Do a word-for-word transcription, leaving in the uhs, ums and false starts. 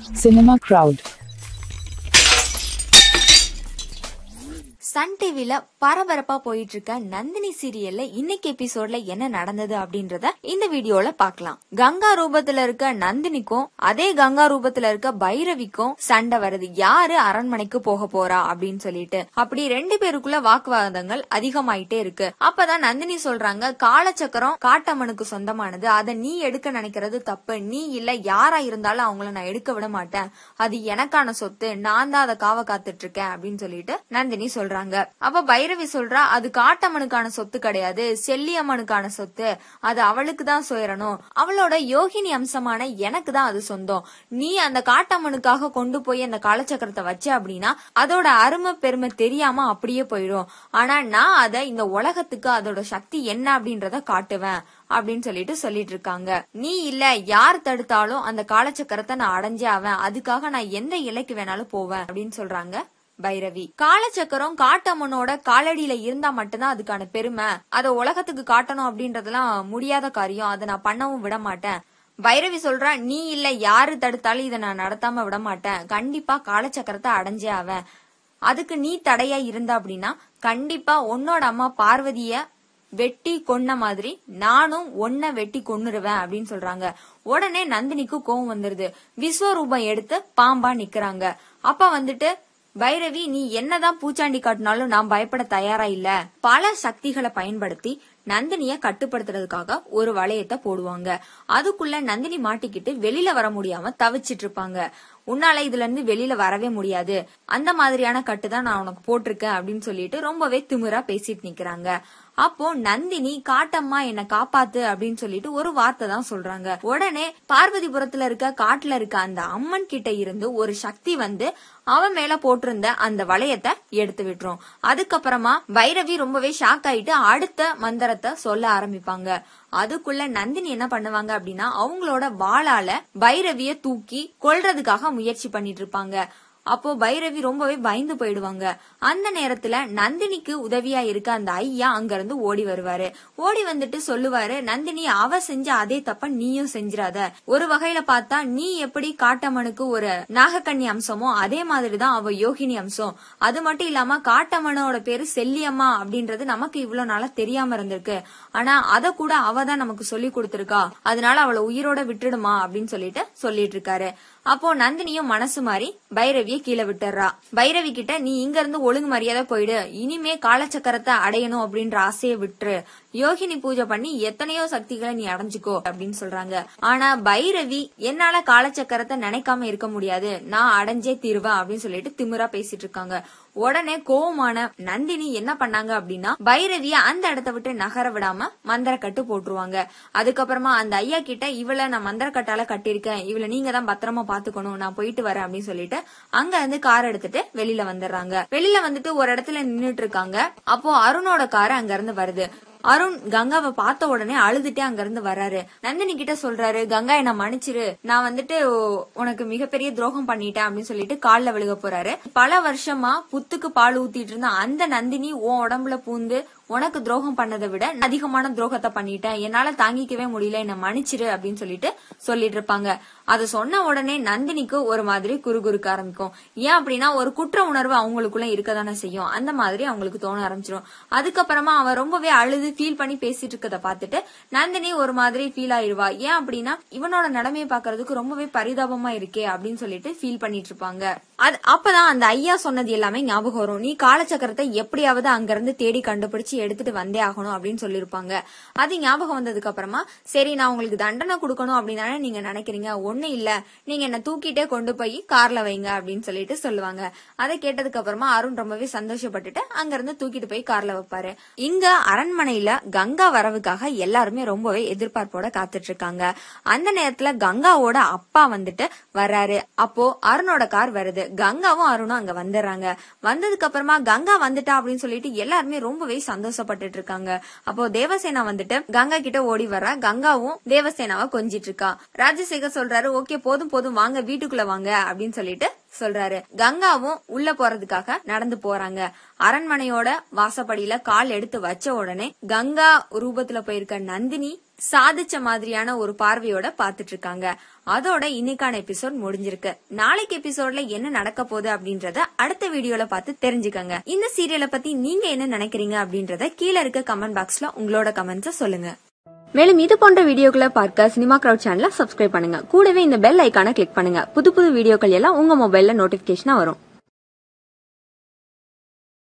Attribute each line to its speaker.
Speaker 1: Cinema crowd.
Speaker 2: Sun டிவில பரபரப்பா போயிட்டு இருக்க நந்தினி சீரியல்ல இன்னைக்கு எபிசோட்ல என்ன நடந்தது அப்படின்றத இந்த வீடியோல பாக்கலாம். கங்கா ரூபத்துல இருக்க நந்தினிக்கும் அதே கங்கா ரூபத்துல இருக்க பைரவிக்கும் சண்டை வருது. யாரு அரண்மனைக்கு போக போறா அப்படின்னு சொல்லிட்டு அப்படி ரெண்டு பேருக்குள்ள வாக்குவாதங்கள் அதிகமாயிட்டே இருக்கு. அப்பதான் நந்தினி சொல்றாங்க, காலச்சக்கரம் காட்டம்மனுக்கு சொந்தமானது, அதை நீ எடுக்க நினைக்கிறது தப்பு. நீ இல்ல யாரா இருந்தாலும் அவங்கள நான் எடுக்க விட மாட்டேன். அது எனக்கான சொத்து, நான் தான் அதை காவ காத்துட்டு இருக்கேன் அப்படின்னு சொல்லிட்டு நந்தினி சொல்றாங்க. அப்ப பைரவி சொல்றா, அது காட்டம்மனுக்கான சொத்து கிடையாது, செல்லியம்மனுக்கான சொத்து, அது அவளுக்கு தான் சேரணும். அவளோட யோகினி அம்சமான எனக்கு தான் அது சொந்தம். நீ அந்த காட்டம்மனுக்காக கொண்டு போய் அந்த காலச்சக்கரத்தை வச்ச அப்படின்னா அதோட அருமை பெருமை தெரியாம அப்படியே போயிடும். ஆனா நான் அதை இந்த உலகத்துக்கு அதோட சக்தி என்ன அப்படின்றத காட்டுவேன் அப்படின்னு சொல்லிட்டு சொல்லிட்டு இருக்காங்க. நீ இல்ல யார் தடுத்தாலும் அந்த காலச்சக்கரத்தை நான் அடைஞ்சே ஆவேன், அதுக்காக நான் எந்த இலைக்கு வேணாலும் போவேன் அப்படின்னு சொல்றாங்க பைரவி. காலச்சக்கரம் காட்டம்மனோட காலடியில இருந்தா மட்டும்தான் அதுக்கான பெருமை, அத உலகத்துக்கு காட்டணும் அப்படின்றதெல்லாம் முடியாத காரியம், அதை நான் பண்ணவும் விட மாட்டேன். பைரவி சொல்றா, நீ இல்ல யாரு தடுத்தாலும் இதை நான் நடத்தாம விட மாட்டேன், கண்டிப்பா காலச்சக்கரத்தை அடைஞ்சே ஆவேன். அதுக்கு நீ தடையா இருந்த அப்படின்னா கண்டிப்பா உன்னோட அம்மா பார்வதிய வெட்டி கொன்ன மாதிரி நானும் ஒன்ன வெட்டி கொன்னுருவேன் அப்படின்னு சொல்றாங்க. உடனே நந்தினிக்கு கோவம் வந்துருது. விஸ்வரூபம் எடுத்து பாம்பா நிக்கிறாங்க. அப்ப வந்துட்டு பைரவி, நீ என்னதான் பூச்சாண்டி காட்டினாலும் நான் பயப்பட தயாரா இல்ல. பல சக்திகளை பயன்படுத்தி நந்தினிய கட்டுப்படுத்துறதுக்காக ஒரு வளையத்தை போடுவாங்க. அதுக்குள்ள நந்தினி மாட்டிக்கிட்டு வெளியில வர முடியாம தவிச்சிட்டு இருப்பாங்க. உன்னால இதுல இருந்து வெளியில வரவே முடியாது, அந்த மாதிரியான கட்டுதான் நான் உனக்கு போட்டிருக்கேன் அப்படின்னு சொல்லிட்டு ரொம்பவே திமிரா பேசிட்டு நிக்கிறாங்க. அப்போ நந்தினி, காட்டம்மா என்ன காப்பாத்து அப்படின்னு சொல்லிட்டு ஒரு வார்த்தை தான் சொல்றாங்க. உடனே பார்வதிபுரத்துல இருக்க காட்டுல இருக்க அந்த அம்மன் கிட்ட இருந்து ஒரு சக்தி வந்து அவன் மேல போட்டிருந்த அந்த வளையத்தை எடுத்து விட்டுரும். அதுக்கப்புறமா பைரவி ரொம்பவே ஷாக் ஆயிட்டு அடுத்த மந்திரத்தை சொல்ல ஆரம்பிப்பாங்க. அதுக்குள்ள நந்தினி என்ன பண்ணுவாங்க அப்படின்னா அவங்களோட வாளால பைரவிய தூக்கி கொல்றதுக்காக முயற்சி பண்ணிட்டு இருப்பாங்க. அப்போ பைரவி ரொம்பவே பயந்து போயிடுவாங்க. அந்த நேரத்துல நந்தினிக்கு உதவியா இருக்க அந்த ஐயா அங்க இருந்து ஓடி வருவாரு. ஓடி வந்துட்டு சொல்லுவாரு, நந்தினி, அவ செஞ்ச அதே தப்ப நீயும் செஞ்சிடாத. ஒரு வகையில பார்த்தா நீ எப்படி காட்டம்மனுக்கு ஒரு நாகக்கண்ணி அம்சமோ அதே மாதிரிதான் அவ யோகினி அம்சம். அது மட்டும் இல்லாம காட்டம்மனோட பேரு செல்லியம்மா அப்படின்றது நமக்கு இவ்வளவு நாளா தெரியாம இருந்திருக்கு. ஆனா அத கூட அவதான் நமக்கு சொல்லி கொடுத்திருக்கா, அதனால அவளை உயிரோட விட்டுடுமா அப்படின்னு சொல்லிட்டு சொல்லிட்டு இருக்காரு. அப்போ நந்தினியும் மனசு மாறி பைரவிய கீழே விட்டுறா. பைரவி கிட்ட, நீ இங்க இருந்து ஒழுங்கு மரியாதை போயிடு, இனிமே காலச்சக்கரத்தை அடையணும் அப்படின்ற ஆசையை விட்டுரு, யோகினி பூஜை பண்ணி எத்தனையோ சக்திகளை நீ அடைஞ்சுக்கோ அப்படின்னு சொல்றாங்க. ஆனா பைரவி, என்னால காலச்சக்கரத்தை நினைக்காம இருக்க முடியாது, நான் அடைஞ்சே தீருவேன் அப்படின்னு சொல்லிட்டு திமிரா பேசிட்டு இருக்காங்க. உடனே கோவமான நந்தினி என்ன பண்ணாங்க அப்படின்னா பைரவிய அந்த இடத்த விட்டு நகர விடாம மந்திரக்கட்டு போட்டுருவாங்க. அதுக்கப்புறமா அந்த ஐயா கிட்ட, இவளை நான் மந்திரக்கட்டால கட்டிருக்கேன், இவளை நீங்க தான் பத்திரமா பாத்துக்கணும், நான் போயிட்டு வரேன் அப்படின்னு சொல்லிட்டு அங்க இருந்து கார் எடுத்துட்டு வெளியில வந்துடுறாங்க. வெளியில வந்துட்டு ஒரு இடத்துல நின்னுட்டு இருக்காங்க. அப்போ அருணோட கார் அங்க இருந்து வருது. அருண் கங்காவை பார்த்த உடனே அழுதுட்டே அங்க இருந்து வர்றாரு. நந்தினி கிட்ட சொல்றாரு, கங்கா என்ன மன்னிச்சிரு, நான் வந்துட்டு உனக்கு மிகப்பெரிய துரோகம் பண்ணிட்டேன் அப்படின்னு சொல்லிட்டு கால்ல விழுக போறாரு. பல வருஷமா புத்துக்கு பால் ஊத்திட்டு இருந்த அந்த நந்தினி உன் உடம்புல பூந்து உனக்கு துரோகம் பண்ணதை விட அதிகமான துரோகத்தை பண்ணிட்டேன், என்னால தாங்கிக்கவே முடியல, என்ன மன்னிச்சிரு அப்படின்னு சொல்லிட்டு சொல்லிட்டு இருப்பாங்க. அத சொன்ன உடனே நந்தினிக்கு ஒரு மாதிரி குறுகுறுக்க ஆரம்பிக்கும். ஏன் அப்படின்னா ஒரு குற்ற உணர்வு அவங்களுக்குள்ள இருக்கதானே செய்யும், அந்த மாதிரி அவங்களுக்கு தோண ஆரம்பிச்சிடும். அதுக்கப்புறமா அவன் ரொம்பவே அழுது ஃபீல் பண்ணி பேசிட்டு இருக்கத பாத்துட்டு நந்தினி ஒரு மாதிரி ஃபீல் ஆயிருவா. ஏன் அப்படின்னா இவனோட நிலைமையை பாக்குறதுக்கு ரொம்பவே பரிதாபமா இருக்கே அப்படின்னு சொல்லிட்டு ஃபீல் பண்ணிட்டு இருப்பாங்க. அது அப்பதான் அந்த ஐயா சொன்னது எல்லாமே ஞாபகம் வரும். நீ காலச்சக்கரத்தை எப்படியாவது அங்க இருந்து தேடி கண்டுபிடிச்சு எடுத்துட்டு வந்தே ஆகணும் அப்படின்னு சொல்லிருப்பாங்க. அது ஞாபகம் வந்ததுக்கு அப்புறமா, சரி நான் உங்களுக்கு தண்டனை கொடுக்கணும் அப்படின்னு நீங்க நினைக்கிறீங்க, ஒண்ணு இல்ல, நீங்க என்ன தூக்கிட்டே கொண்டு போய் கார்ல வைங்க அப்படின்னு சொல்லிட்டு சொல்லுவாங்க. அதை கேட்டதுக்கு அப்புறமா அருண் ரொம்பவே சந்தோஷப்பட்டுட்டு அங்க இருந்து தூக்கிட்டு போய் கார்ல வைப்பாரு. இங்க அரண்மனையில கங்கா வரவுக்காக எல்லாருமே ரொம்பவே எதிர்பார்ப்போட காத்துட்டு இருக்காங்க. அந்த நேரத்துல கங்காவோட அப்பா வந்துட்டு வர்றாரு. அப்போ அருணோட கார் வருது. கங்காவும் அருணும் அங்க வந்துடுறாங்க. வந்ததுக்கு அப்புறமா கங்கா வந்துட்டா அப்படின்னு சொல்லிட்டு எல்லாருமே ரொம்பவே சந்தோஷப்பட்டு இருக்காங்க. அப்போ தேவசேனா வந்துட்டு கங்கா கிட்ட ஓடி வர்றா. கங்காவும் தேவசேனாவை கொஞ்சிட்டு இருக்கா. ராஜசேகர் சொல்றாரு, ஓகே போதும் போதும் வாங்க வீட்டுக்குள்ள வாங்க அப்படின்னு சொல்லிட்டு சொல்றாரு. கங்காவும் உள்ள போறதுக்காக நடந்து போறாங்க. அரண்மனையோட வாசப்படியில கால் எடுத்து வச்ச உடனே கங்கா ரூபத்துல போயிருக்க நந்தினி சாதிச்ச மாதிரியான ஒரு பார்வையோட பாத்துட்டு இருக்காங்க. அதோட இன்னைக்கான எபிசோட் முடிஞ்சிருக்கு. நாளைக்கு எபிசோட்ல என்ன நடக்க போகுது அப்படின்றத அடுத்த வீடியோல பார்த்து தெரிஞ்சுக்கங்க. இந்த சீரியலை பத்தி நீங்க என்ன நினைக்கிறீங்க அப்படின்றத கீழே இருக்க கமெண்ட் பாக்ஸ்ல உங்களோட கமெண்ட்ஸ சொல்லுங்க. மேலும் இது போன்ற வீடியோக்களை பார்க்க சினிமா கிரவுட் சேனலை சப்ஸ்கிரைப் பண்ணுங்க. கூடவே இந்த பெல் ஐக்கான கிளிக் பண்ணுங்க. புது புது வீடியோக்கள் எல்லாம் உங்க மொபைல்ல நோட்டிபிகேஷனா வரும்.